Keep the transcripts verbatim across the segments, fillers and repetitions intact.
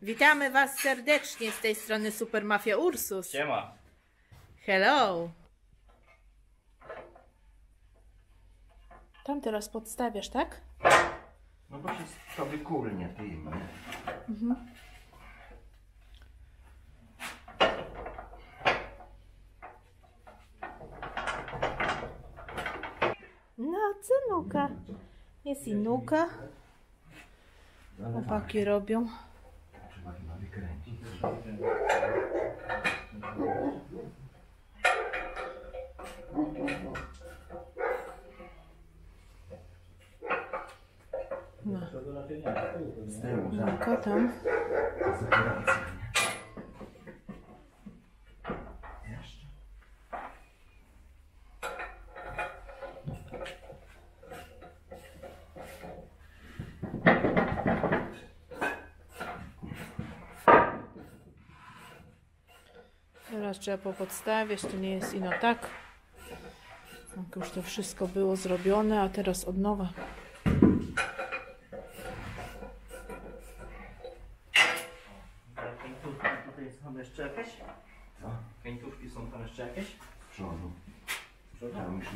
Witamy Was serdecznie z tej strony Super Mafia Ursus. Siema. Hello. Tam teraz podstawiasz, tak? No bo się to wykulnie tym, nie? Mhm. No, co nuka? Jest i nuka. Chłopaki robią. Trzeba chyba wykręcić. No. Z tyłu, Nuka tam. Jeszcze. Teraz trzeba popodstawiać, to nie jest ino tak. Jak już to wszystko było zrobione, a teraz od nowa. Tutaj są jeszcze jakieś? Co? Piętówki są tam jeszcze jakieś? Z przodu. Tam już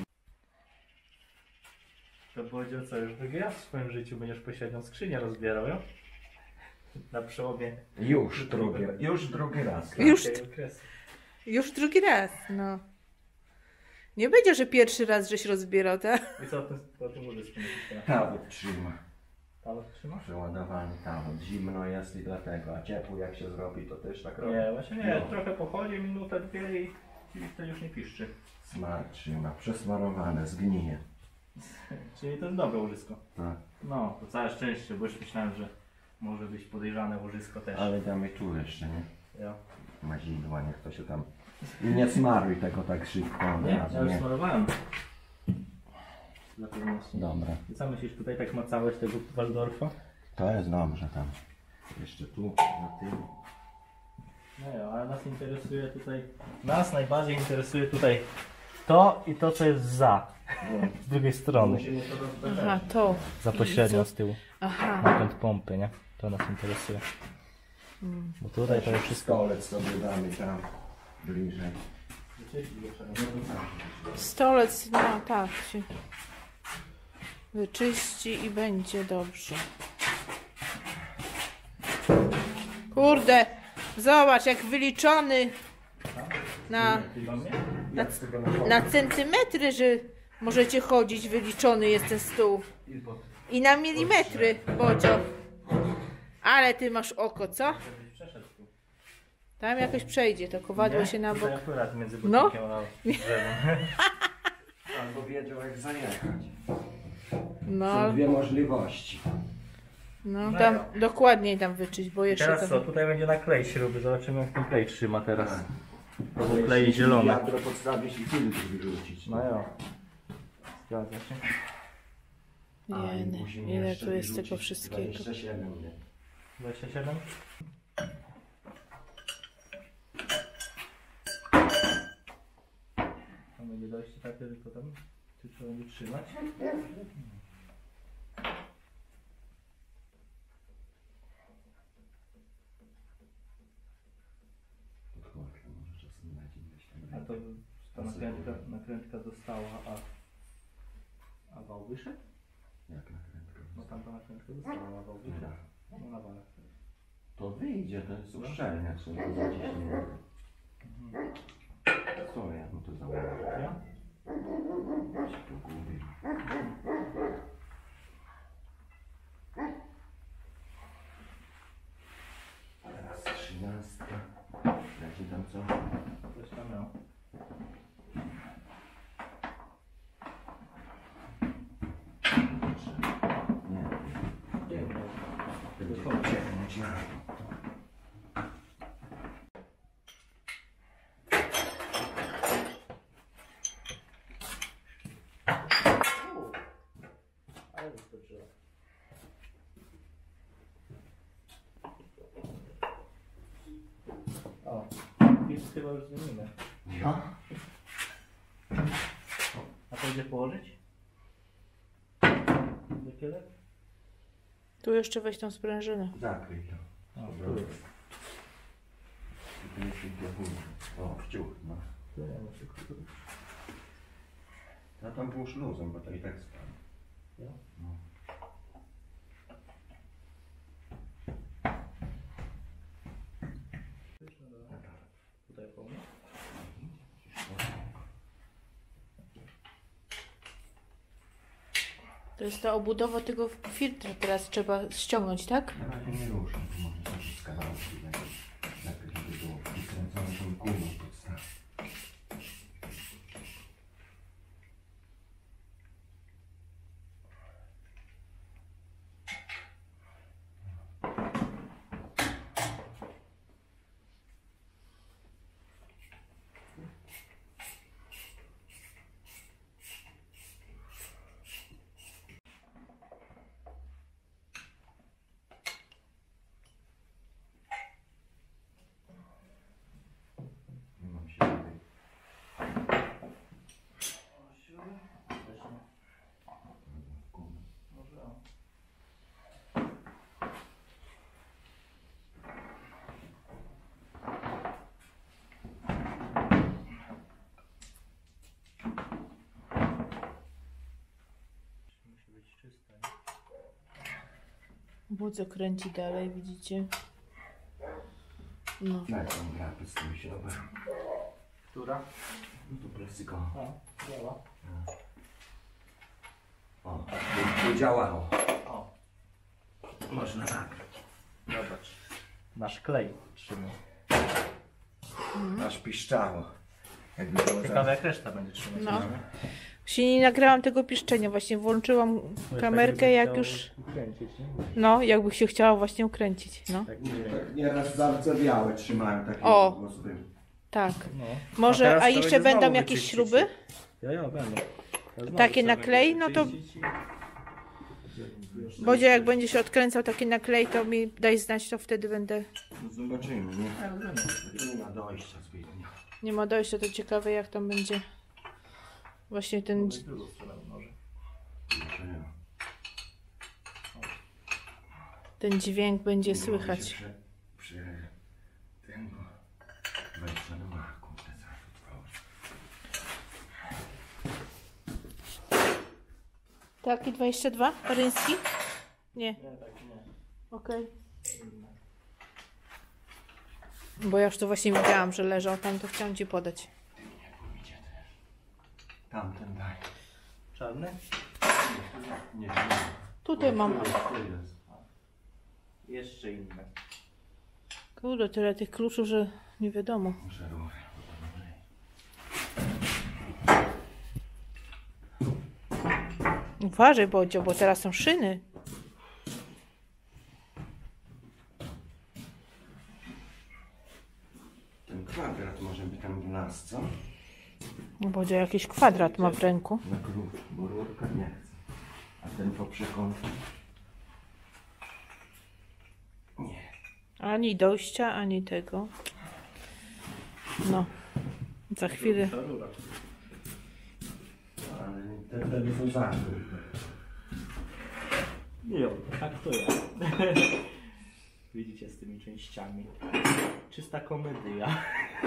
To powiedział co, już drugi raz w swoim życiu będziesz pośrednią skrzynię rozbierał, jo? Na przełomie. Już drugi, już drugi raz. Tak? Już, tego okresu. już drugi raz, no. Nie będzie, że pierwszy raz żeś rozbierał, tak? I co o tym, o tym użyczku myślisz? Tawot trzyma. Talot trzymasz? Przeładowany tawot. Zimno jest i dlatego, a ciepło jak się zrobi to też tak robi. Nie, właśnie nie, No. trochę pochodzi, minutę, dwie i, i to już nie piszczy. Smar trzyma, przesmarowane, zgnije. Czyli to jest dobre łożysko. Tak. No, to całe szczęście, bo już myślałem, że może być podejrzane łożysko też. Ale damy tu jeszcze, nie? Ja. Mazidła, niech to się tam... I nie smaruj tego tak szybko. Nie, razu, ja już nie? smarowałem. Dla pewności. Dobra. I co myślisz, tutaj tak macałeś tego Waldorfa? To jest dobrze tam. Jeszcze tu, na tym. No ja, ale nas interesuje tutaj, nas najbardziej interesuje tutaj to i to, co jest za, z drugiej strony, Musimy to rozbierać. Aha, to. za pośrednio z tyłu, Aha. napęd pompy, nie? To nas interesuje. Mm. Bo tutaj to jest wszystko... Stolec sobie damy tam bliżej. Stolec, no tak, się wyczyści i będzie dobrze. Kurde, zobacz jak wyliczony na, na, na centymetry, że możecie chodzić, wyliczony jest ten stół. I na milimetry, Bodzio. Ale ty masz oko, co? Tam jakoś przejdzie, to kowadło się na bok. Tutaj akurat między No. botnikiem a drzewem. Albo wiedział jak zajechać. No, Są dwie możliwości. no tam dokładniej tam wyczyść, bo jeszcze Teraz to... co, tutaj będzie na klej śruby, zobaczymy jak ten klej trzyma teraz. Tak. To był klej zielony. Wiadro podstawić i filtr wyrzucić. No ja. Zgadza się. A, i Jeny, musimy ile jeszcze tu jest wyrzucić tego wszystkiego. dwadzieścia siedem, nie? dwadzieścia siedem? To będzie dojście takie, tylko tam czy trzeba będzie trzymać. Podchłodka może czasem dać gdzieś tam. A to ta nakrętka, nakrętka została, a, a wał wyszedł? Jak nakrętka? No tam ta nakrętka została, a wał wyszedł. No na walach. To wyjdzie, to jest uszczelnia, trzeba to zaciśnięte. Co ja mu to założę? Ja? Się pogubię. Teraz trzynastka. Jak się tam co? Coś tam miał. Nie. Nie. Będzie ciemność. Ale wyskoczyła. O, filtr chyba już zmienimy. Ja? A to gdzie położyć? Do kielek? Tu jeszcze weź tą sprężynę. Zakryj to. O, tu jest. O, wciuch, no. To ja muszę kurde. Ja tam połóż luzem, bo to i tak spadnie. Ja? No. Tutaj pomóc? To jest ta obudowa tego filtra, teraz trzeba ściągnąć, tak? Na razie nie ruszam, to może sobie z kawałki lepiej, lepiej żeby było wykręcone tą gumą podstawę. Nie mam się tutaj. Gumę. Może o. Musi być czysta, nie? Budzę kręci dalej, widzicie? No. Daj tą grapę z tym środem. Która? No to plastyko. O, działa. O, to, to działało. O, Można tak. zobacz. Nasz klej trzyma. Aż piszczało. Jakby było Ciekawe jak reszta będzie trzymać. No. nie? Właśnie nie nagrałam tego piszczenia, właśnie włączyłam Bo kamerkę, tak jak chciał już, ukręcić, nie? no, jakby się chciała właśnie ukręcić, no. Tak, Nie, nie. tak nieraz zardzewiałe trzymają takie O. głos był. Tak. No. Może, teraz a to jeszcze będzie będą znowu jakieś wyczyścić. śruby? Ja, ja będę. Ja znowu Takie trzeba na klej? będzie No to- wyczyścić i- Bodzie, jak będzie się odkręcał taki naklej, to mi daj znać, to wtedy będę... No zobaczymy, nie? Ja rozumiem. Nie ma dojścia zbytnio. Nie ma dojścia, to ciekawe jak tam będzie właśnie ten... Z drugą stroną może. Zobaczymy. ten dźwięk będzie Mogę słychać. się Przy, przy tym wejścia do maku. Te Taki dwadzieścia dwa? Paryński? Nie, Nie, tak nie. okej. Bo ja już to właśnie widziałam, że leżał tam, to chciałam ci podać. nie pójdzie też. Tamten daj. Czarny? Nie, nie. Tutaj mam... Tu jest, tu jest. Jeszcze inne. Kurde, tyle tych kluczów, że nie wiadomo. Muszę rurę. Uważaj, Bodzio, bo teraz są szyny. Ten kwadrat może być tam w nas, co? Bodzio jakiś kwadrat ma w ręku. Na klucz, bo rurka nie chce. A ten po przekątku? Nie. Ani dojścia, ani tego. No. Za chwilę. Ta rura. Ale te wtedy są za. Nie, tak to ja. Widzicie z tymi częściami. Czysta komedia.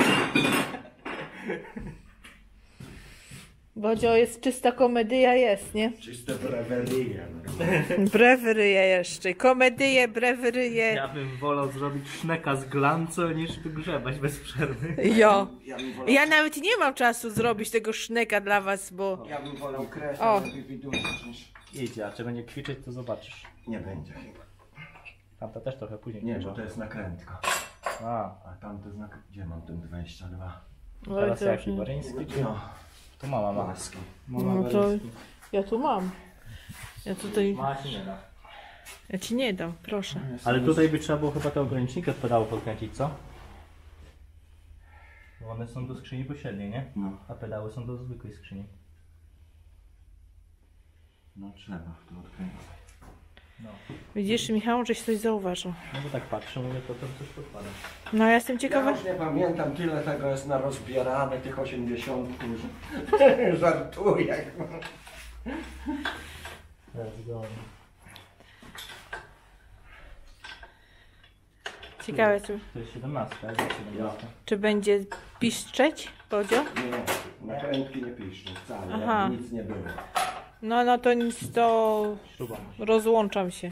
Bodzio, jest czysta komedia, jest, nie? Czyste brewerie. Breweryje jeszcze. Komedyje, breweryje. Ja bym wolał zrobić szneka z glanco niż wygrzebać bez przerwy. Jo. Ja bym wolał, Ja nawet nie mam czasu zrobić tego szneka dla was, bo... ja bym wolał krew, O. ale lepiej dużo niż... Idzie, a czego nie kwiczyć, to zobaczysz. Nie będzie chyba. Tamta też trochę później Nie, kwiczy. bo to jest nakrętka. A, A tam to znak... Gdzie mam ten dwadzieścia dwa? Oj, teraz to jaki? już- Baryński czy... No, To mama ma. maski. Mama No to Baryński. ja tu mam. Ja tutaj... Ma się nie da. Ja ci nie dam, proszę. Ale tutaj by trzeba było chyba te ograniczniki od pedału podkręcić, co? Bo one są do skrzyni pośredniej, nie? No, A pedały są do zwykłej skrzyni. no trzeba w to odkręcać. No. Widzisz, Michał, żeś coś zauważył. No bo tak patrzę, mówię, to tam coś podpada. No ja jestem Ja ciekawa. już nie pamiętam, tyle tego jest na rozbierane, tych osiemdziesiątków, że żartuję. Let's go. Ciekawe, czy, To jest siedemnastka, jest siedemnastka. czy będzie piszczeć, Bodzio? Nie, nakrętki nie piszczą wcale, Aha. jakby nic nie było. No, no to nic, to Śruba. rozłączam się.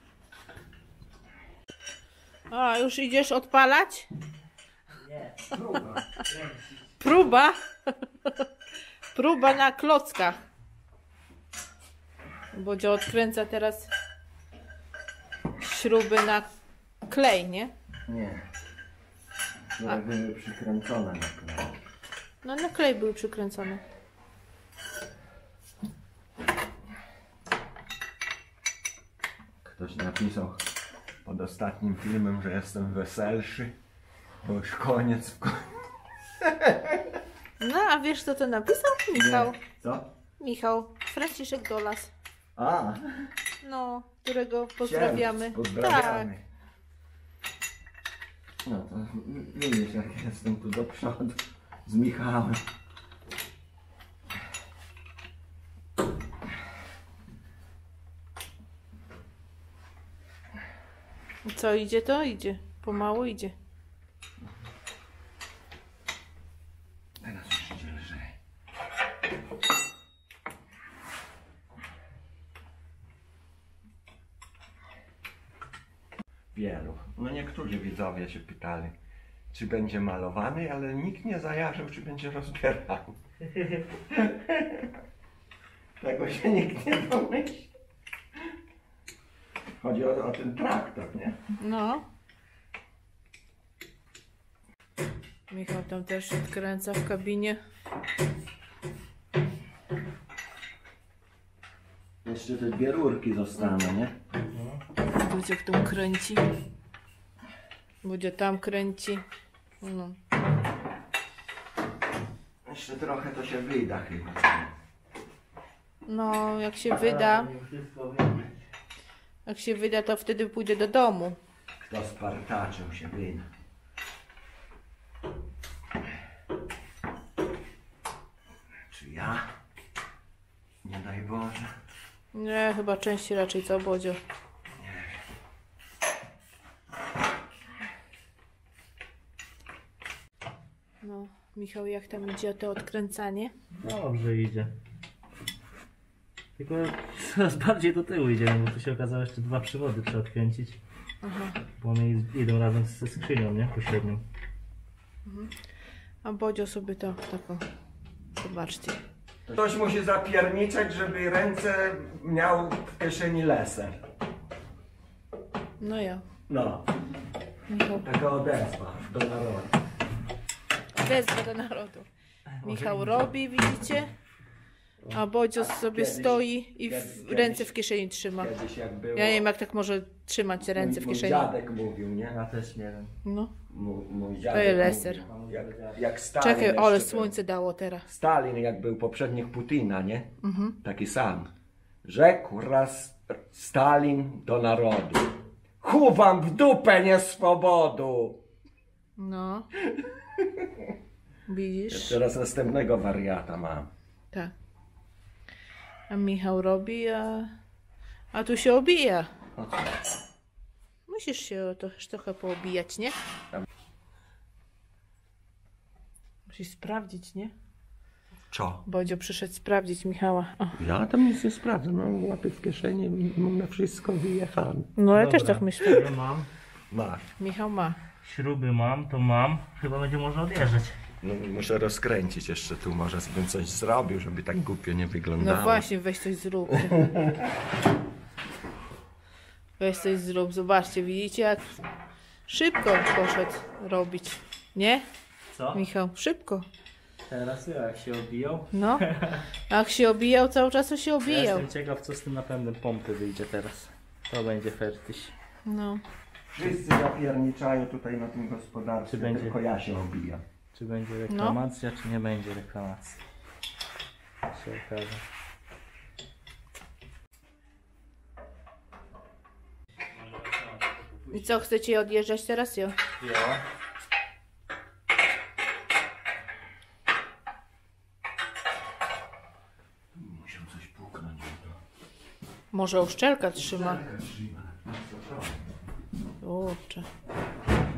A, już idziesz odpalać? Nie, Próba. Próba? Próba na klockach. Bodzio odkręca teraz śruby na klej, nie? Nie. Które były przykręcone na klej. No na klej były przykręcone. Ktoś napisał pod ostatnim filmem, że jestem weselszy, bo już koniec w koniec. No, a wiesz kto to napisał? Michał. Co? Michał. Franciszek Dolas. A, No, którego pozdrawiamy. księdz, pozdrawiamy. Tak. No to widzisz, jak jestem tu do przodu z Michałem. Co idzie, to idzie. Pomału idzie. Teraz już idzie lżej. Wielu. No niektórzy widzowie się pytali, czy będzie malowany, ale nikt nie zajarzył, czy będzie rozbierany. Tego się nikt nie domyśli. Chodzi o, o ten traktor, nie? No. Michał tam też odkręca w kabinie. Jeszcze te dwie rurki zostaną, nie? Budzio tam kręci. Budzio tam kręci. No. Jeszcze trochę to się wyda chyba. No, jak się wyda, jak się wyda, to wtedy pójdę do domu. Kto spartaczył się wyda. Czy ja? Nie daj Boże. Nie, chyba częściej raczej co, Bodzio? No, Michał, jak tam idzie to odkręcanie? Dobrze idzie. Tylko coraz bardziej do tyłu idziemy, bo tu się okazało jeszcze dwa przewody trzeba odkręcić. Aha. Bo one id- idą razem ze skrzynią, nie? Pośrednią. A Bodzio sobie to taką, zobaczcie. Ktoś musi zapierniczać, żeby ręce miał w kieszeni leser. No ja. No, Michał, taka odezwa do narodu. wezmę do narodu. Michał robi, widzicie? A Bodzio sobie Kiedyś- stoi i w, kiedyś- ręce w kieszeni trzyma. Kiedyś jak było... Ja nie wiem, jak tak może trzymać ręce w mój, kieszeni. Mój dziadek mówił, nie? Ja też nie wiem. No. Mój, mój To dziadek jest leser. mówił, jak, jak Stalin Czekaj, jeszcze ale był. słońce dało teraz. Stalin, jak był poprzednik Putina, nie? Mhm. Taki sam. Rzekł raz Stalin do narodu. Chowam w dupę nieswobodu. No. Widzisz? Teraz następnego wariata mam. Tak. A Michał robi, a, a tu się obija. O co? Musisz się trochę, trochę poobijać, nie? Musisz sprawdzić, nie? Co? Bodzio przyszedł sprawdzić Michała. O. Ja tam nic nie sprawdzę. Mam łapy w kieszeni, mam na wszystko wyjechane. No ja też Dobra. tak myślę. Ja mam. Masz. Michał ma. Śruby mam, to mam. Chyba będzie można odjeżdżać. No, muszę rozkręcić jeszcze tu, może bym coś zrobił, żeby tak głupio nie wyglądało. No właśnie, weź coś zrób. Weź coś zrób. Zobaczcie, widzicie jak szybko poszedł robić. Nie? Co? Michał, szybko. Teraz ja, jak się obijał. No. Jak się obijał, cały czas to się Ja obijał. jestem ciekaw, co z tym napędem pompy wyjdzie teraz. To będzie fertyś. No. Wszyscy zapierniczają tutaj na tym gospodarstwie, Czy będzie- tylko ja się obijam. Czy będzie reklamacja, czy nie będzie reklamacji. Się okaże. I co, chcecie odjeżdżać teraz? Jo? Jo. Musiał coś puknąć. Może uszczelka trzyma. Kurczę.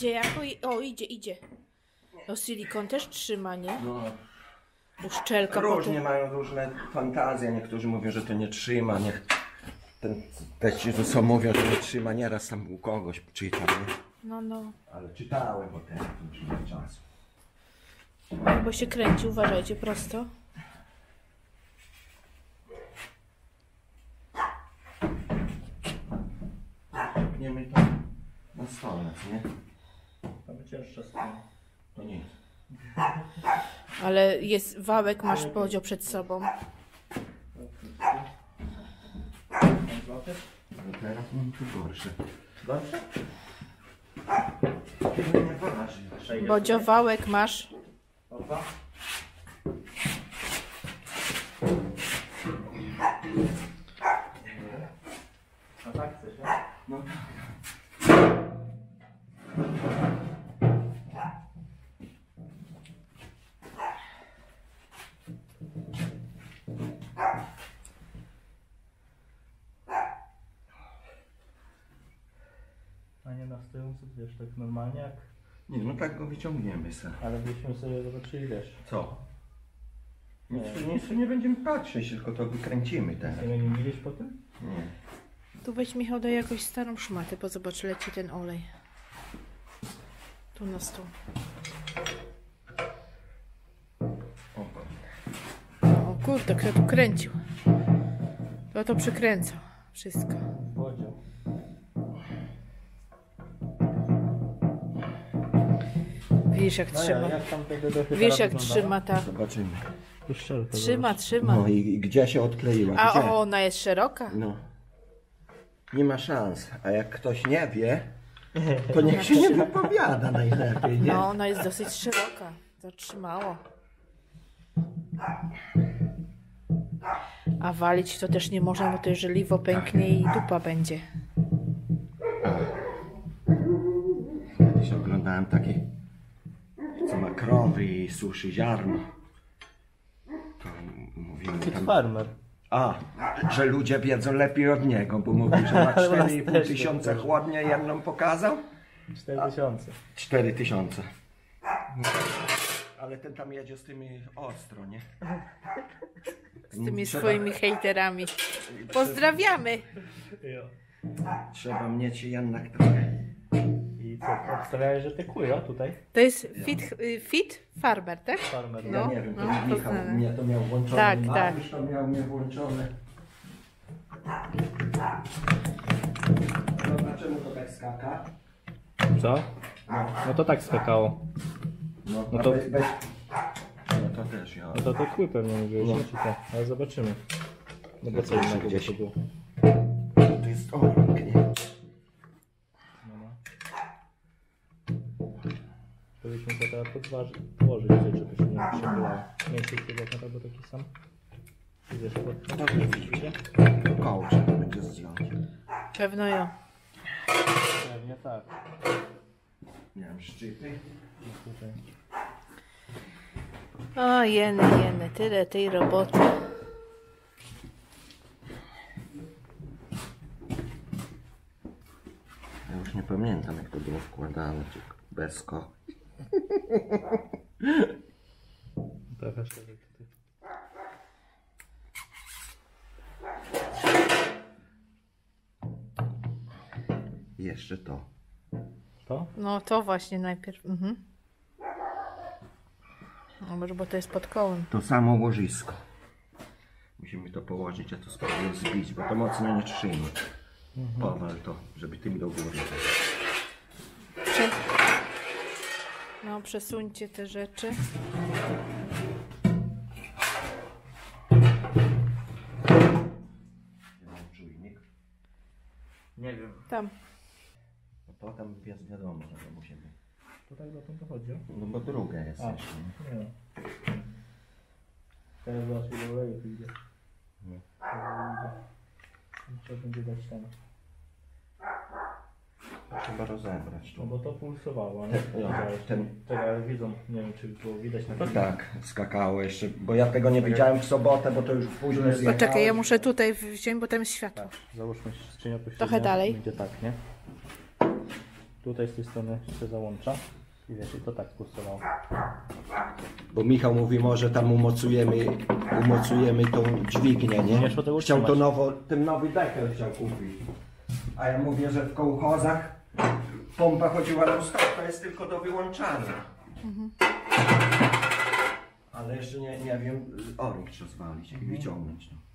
idzie jako... i- O, idzie, idzie. No silikon też trzyma, nie? No, Uszczelka różnie potem. mają różne fantazje. Niektórzy mówią, że to nie trzyma. Niech ten, te ci, co mówią, że nie trzyma. Nieraz tam u kogoś czytam, nie? No, no. Ale czytałem, bo teraz już nie ma czasu. Bo się kręci, uważajcie, prosto. Pniemy to na stole, nie? To by cięższa strona. To nic. Ale jest wałek, masz podział przed sobą. Ale teraz mam tu gorsze. Dobrze? Chyba nie waży. Bodzio, wałek masz. Opa. A tak chcesz, nie? No A nie na stojąco, wiesz, tak normalnie jak... nie, no tak go wyciągniemy se. Ale byśmy sobie zobaczyli, wiesz. Co? Nic, nic nie będziemy patrzeć, tylko to wykręcimy teraz. Chcemy nie mieliś po tym? Nie. Tu weź, Michał, daj jakąś starą szmatę, bo zobacz, leci ten olej. Tu na stół. Opa. O kurde, kto tu kręcił? Kto to przykręcał? Wszystko. Podział. Widzisz jak No ja, trzyma. jak tam tego do Wiesz jak trzyma ta. Zobaczymy. Trzyma, trzyma. No i, i gdzie się odkleiła? A Gdzie? o, ona jest szeroka. No. Nie ma szans. A jak ktoś nie wie, to niech się nie wypowiada najlepiej, nie? No, ona jest dosyć szeroka. Zatrzymało. A walić to też nie można, bo to jeżeli pęknie i dupa będzie. Kiedyś oglądałem taki, co ma krowy i suszy ziarno. To mówimy Kid tam... Farmer. A, że ludzie wiedzą lepiej od niego, bo mówi, że ma cztery i pół też tysiąca nie chłodnie, jedną pokazał. cztery tysiące. cztery tysiące. Ale ten tam jedzie z tymi ostro, nie? Z tymi Trzeba- swoimi hejterami. Pozdrawiamy! Jo. Trzeba mieć jednak trochę. I co, obstawiałeś, że te kły, a tutaj? To jest fit, y, fit farmer, tak? Farmer. Ja No, nie wiem, to no, Michał poznane. mnie to miał włączone. Tak, Mariusz to miał mnie włączone. Dobra, czemu to tak skaka? Co? No to tak skakało. No, No a to- we- weź... No to też ja. No to te kły pewnie mówiłeś, No. no. czy to? Ale zobaczymy. No bo co Zobaczy innego by gdzieś. to było. To jest orąg, nie? No, no. Powinniśmy to teraz podważyć, położyć gdzieś, żeby się nie przebyła. Mniejszy kilometr albo taki sam. I wiesz, pod... No nie widzicie? To koło trzeba będzie zdjąć. Pewno ja. Pewnie tak. Nie wiem, szczypy. No tutaj. O, jeny, jeny, tyle tej roboty. Ja już nie pamiętam, jak to było wkładane, czy bez ko. Trochę szerzej tutaj. I jeszcze to. To? No to właśnie najpierw. Mhm. No, może bo to jest pod kołem. To samo łożysko. Musimy to położyć, a to spróbuję zbić, bo to mocno nie trzyma. Powal to, żeby tym do góry. Prze... No, przesuńcie te rzeczy. Czujnik. Nie wiem. Tam. No to tam jest wiadomo, że to musimy. To tak dotąd dochodzi? No bo drugie jest A. jeszcze. nie? Nie. Teraz zobacz ile oleju tu idzie. Nie. Trzeba będzie dać ten. Trzeba rozebrać No tu. bo to pulsowało, nie? Ten- Widziałeś. ten- Czekaj, ale widzą, nie wiem czy było widać na No filmie. tak, skakało jeszcze, bo ja tego nie widziałem w sobotę, bo to już późno zjechało. Poczekaj, ja muszę tutaj wziąć, bo tam jest światło. Tak, załóżmy skrzynię tu Trochę dalej. Będzie tak, nie? Tutaj z tej strony się załącza. I wiesz, i to tak pustowało. Bo Michał mówi, może tam umocujemy, umocujemy tą dźwignię, nie? Nie szło tego Chciał to utrzymać. nowo, ten nowy dekel chciał kupić. A ja mówię, że w kołchozach pompa chodziła na stop, to jest tylko do wyłączania. Ale jeszcze nie, nie wiem, o-ring trzeba zwalić i wyciągnąć. No.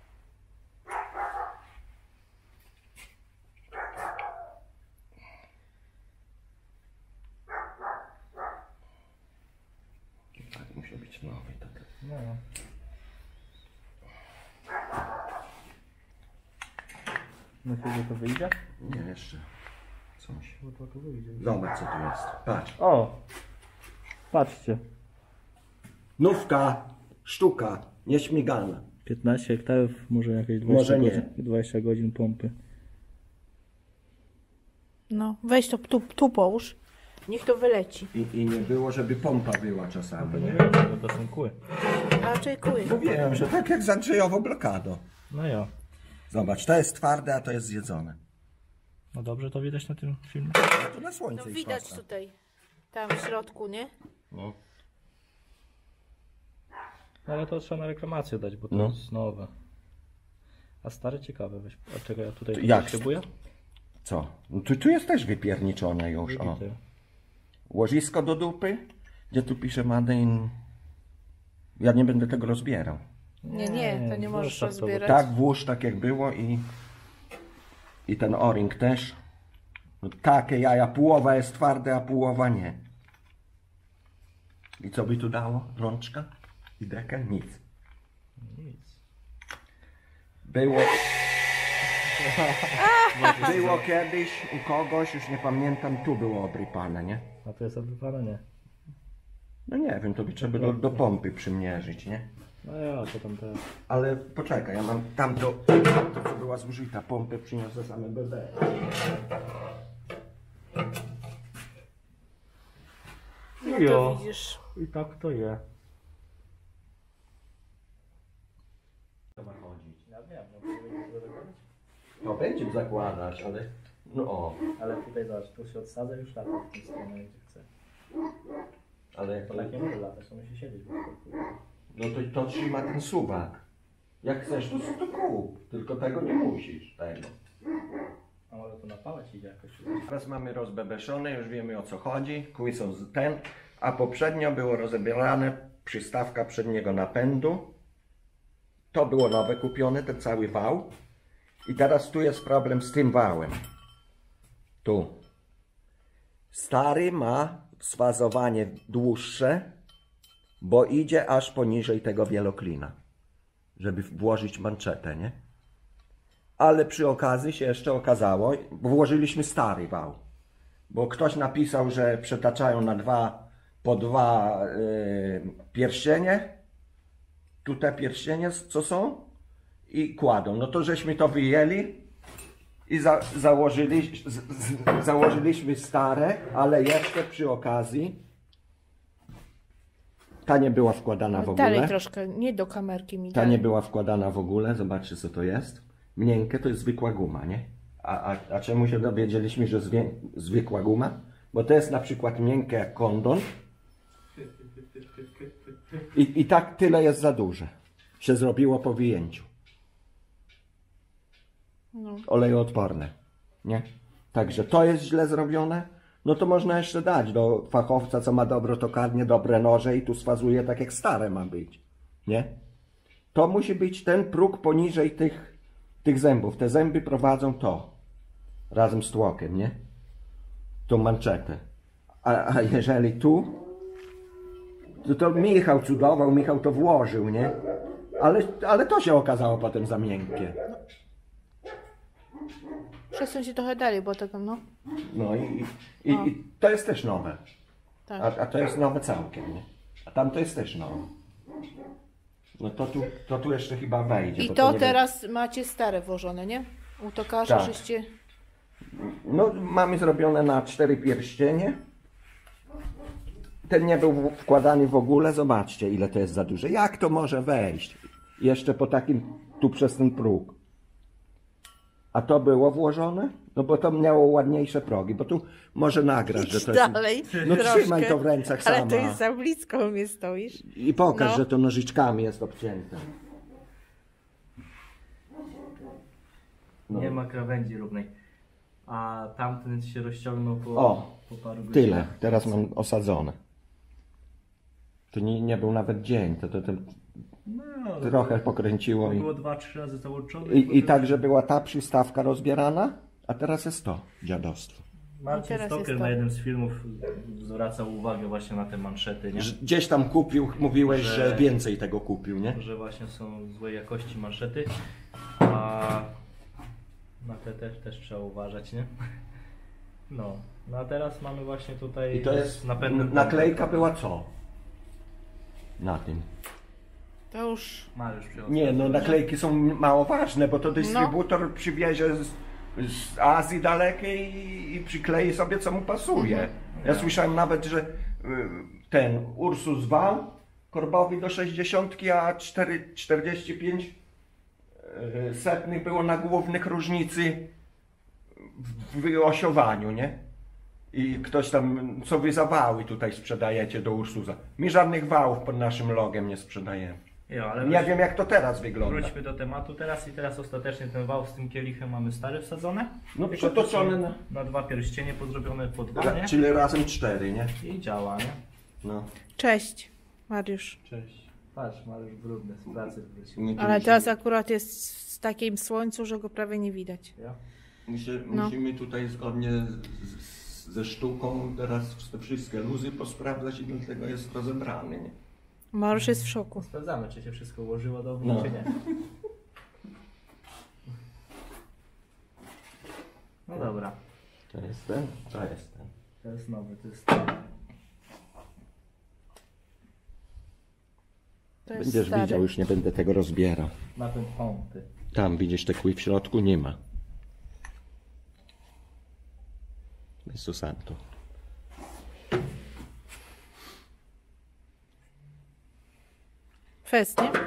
Tak, musi być nowy. Tak. No. Myślisz, że to wyjdzie? Nie, jeszcze coś. Bo to tu wyjdzie. Zobacz, co tu jest. Patrz. O! Patrzcie. Nówka, sztuka, nieśmigana. piętnaście hektarów, może jakieś dwadzieścia Może nie. godzin, dwadzieścia godzin pompy. No, weź to tu, tu połóż. Niech to wyleci. I, I nie było, żeby pompa była czasami. Nie? To są kły. A czekuj. Mówiłem, że tak jak z Andrzejowo blokado. No ja. Zobacz, to jest twarde, a to jest zjedzone. No dobrze to widać na tym filmie? A to na słońce No i widać szlaka. tutaj. Tam w środku, nie? No. No ale to trzeba na reklamację dać, bo to No. jest nowe. A stare ciekawe, weź. A czego ja tutaj To jak? potrzebuję? Co? No tu, tu jest też wypierniczone już, o. Wybite. Łożysko do dupy, gdzie tu pisze Made in... Ja nie będę tego rozbierał. Nie, nie, to nie możesz zostaw to, bo- rozbierać. Tak, włóż tak jak było i... I ten o-ring też. No, takie jaja, połowa jest twarde, a połowa nie. I co by tu dało? Rączka? I dekel? Nic. Nic. Było... Było kiedyś u kogoś, już nie pamiętam, tu było obrypane, nie? A to jest obrywane, nie? No nie wiem, to by trzeba do, do pompy przymierzyć, nie? No ja, to tam te... Ale poczekaj, ja mam tamto, tamto co była zużyta, pompę przyniosę same B B. No Jo. to widzisz. I tak to je. Ja wiem, no to zakładać. To będzie zakładać, ale... No o, Ale tutaj zobacz, tu się odsadza już lata w tym stronę, gdzie chce. ale jak To to... tak nie może latać, to musi siedzieć. po prostu. No to, to trzyma ten suwak. Jak chcesz, to, to kup. Tylko tego nie musisz, tego. A może to napalać idzie jakoś? czy coś? Teraz mamy rozbebeszone, już wiemy o co chodzi. Kły są z ten, a poprzednio było rozbierane przystawka przedniego napędu. To było nowe kupione, ten cały wał. I teraz tu jest problem z tym wałem. Tu. Stary ma sfazowanie dłuższe, bo idzie aż poniżej tego wieloklina, żeby włożyć manczetę, nie? Ale przy okazji się jeszcze okazało, bo włożyliśmy stary wał, bo ktoś napisał, że przetaczają na dwa, po dwa yy, pierścienie, tu te pierścienie co są i kładą. No to żeśmy to wyjęli i za, założyli, z, z, założyliśmy stare, ale jeszcze przy okazji ta nie była wkładana w ogóle. Dalej troszkę, nie do kamerki mi Ta dalej. nie była wkładana w ogóle, zobaczcie co to jest. Miękkie to jest zwykła guma, nie? A, a, a czemu się dowiedzieliśmy, że zwię, zwykła guma? Bo to jest na przykład miękkie jak kondon. I, I tak tyle jest za duże. Się zrobiło po wyjęciu. No. Olejoodporne, nie? Także to jest źle zrobione. No to można jeszcze dać do fachowca, co ma dobro tokarnie, dobre noże i tu sfazuje tak jak stare ma być, nie? To musi być ten próg poniżej tych, tych zębów. Te zęby prowadzą to razem z tłokiem, nie? Tą manczetę. A, a jeżeli tu, to, to Michał cudował, Michał to włożył, nie? Ale, ale to się okazało potem za miękkie. Przesuń się trochę dalej, bo tego, no. No i, i, i to jest też nowe. Tak. A, a to jest nowe całkiem, nie? A tam to jest też nowe. No to tu, to tu jeszcze chyba wejdzie. I bo to nie teraz macie stare włożone, nie? U tokarza Tak. żeście... wiem. No mamy zrobione na cztery pierścienie. Ten nie był wkładany w ogóle. Zobaczcie ile to jest za duże. Jak to może wejść? Jeszcze po takim, tu przez ten próg. A to było włożone? No bo to miało ładniejsze progi, bo tu może nagrasz, że to jest... Dalej, No troszkę. trzymaj to w rękach Ale sama. to jest za blisko u mnie stoisz. I pokaż, No. że to nożyczkami jest obcięte. No. Nie ma krawędzi równej. A tamten się rozciągnął po, O, po paru godzinach. Tyle, teraz mam osadzone. To nie, nie był nawet dzień, to, to, to No, trochę pokręciło. I, było dwa, trzy razy załączone. i, I tak, że była ta przystawka rozbierana, a teraz jest to dziadostwo. I Marcin teraz jest Stoker to. na jednym z filmów zwracał uwagę właśnie na te manszety, nie? Że Gdzieś tam kupił, mówiłeś, że, Że- więcej tego kupił, nie? Że właśnie są złej jakości manszety, a na te też, też trzeba uważać, nie? No, no a teraz mamy właśnie tutaj I to jest, z napędem naklejka była co? Na tym. To już... Mariusz przyjął. Nie, no naklejki są mało ważne, bo to dystrybutor przywiezie z, z Azji dalekiej i, i przyklei sobie co mu pasuje. Ja słyszałem nawet, że y, ten Ursus wał korbowi do sześćdziesiątki, a cztery, czterdzieści pięć y, setnych było na głównych różnicy w wyosiowaniu, nie? I ktoś tam, co wy za wały tutaj sprzedajecie do Ursusa. Mi żadnych wałów pod naszym logiem nie sprzedajemy. Jo, ale Nie wróć- wiem jak to teraz wygląda. Wróćmy do tematu teraz i teraz ostatecznie ten wał z tym kielichem mamy stary wsadzone. No Tylko przetoczone to są na... na dwa pierścienie pozrobione po dwa, nie? Czyli razem cztery, nie? I działa, nie? No. Cześć, Mariusz. Cześć. Patrz, Mariusz brudny z pracy wrócił. Ale teraz akurat jest w takim słońcu, że go prawie nie widać. Ja? Musi, No. Musimy tutaj zgodnie z, z, ze sztuką teraz te wszystkie luzy posprawdzać i dlatego jest rozebrany, nie? Mariusz jest w szoku. Sprawdzamy, czy się wszystko ułożyło dobrze, No. czy nie. No dobra. To jest ten? To jest ten. To jest nowy, to jest... To jest Będziesz stary. widział, już nie będę tego rozbierał. napęd pompy. Tam widzisz te kły w środku? Nie ma. Jezu santo. Fest, nie?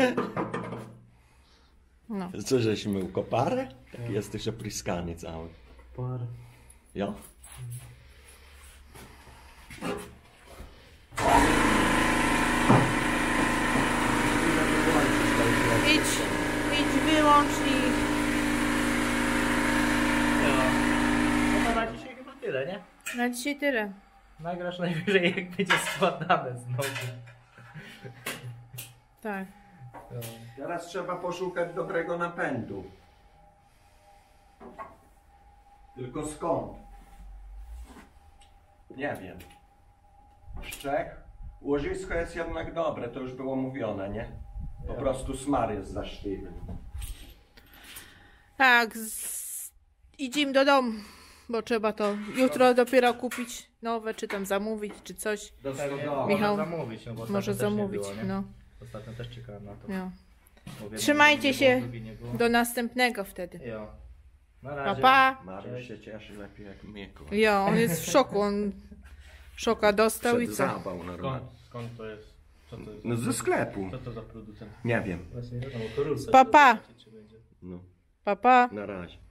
No. Co żeś mył koparę? Tak jesteś opryskany cały. Par. Jo? Idź, idź, wyłącz i... No to na dzisiaj chyba tyle, nie? Na dzisiaj tyle. Nagrasz najwyżej jak będzie składane znowu. Tak. Teraz trzeba poszukać dobrego napędu. Tylko skąd? Nie wiem. Z Czech? Łożysko jest jednak dobre, to już było mówione, nie? Po prostu smar jest za sztywny. Tak, z... idziemy do domu, bo trzeba to jutro dopiero kupić nowe, czy tam zamówić, czy coś. Do Pewnie stodoły. Michał, może zamówić, no bo ostatnio Może też nie zamówić, było, nie? no. Ostatnio też czekałem na to. no. Bo wiem, Trzymajcie że nie było, się drugi nie było. do następnego wtedy. Jo. Na Pa, razie. pa. Mariusz się cieszy lepiej jak Mieko. Jo, on jest w szoku, on szoka dostał i Przed co? zawał normalnie. Skąd, skąd to jest? Co to jest? No ze sklepu. Co to za producent? Nie wiem. Właśnie nie wiadomo, to Rusa. Pa, pa. Czy będzie? No, Pa, pa. na razie.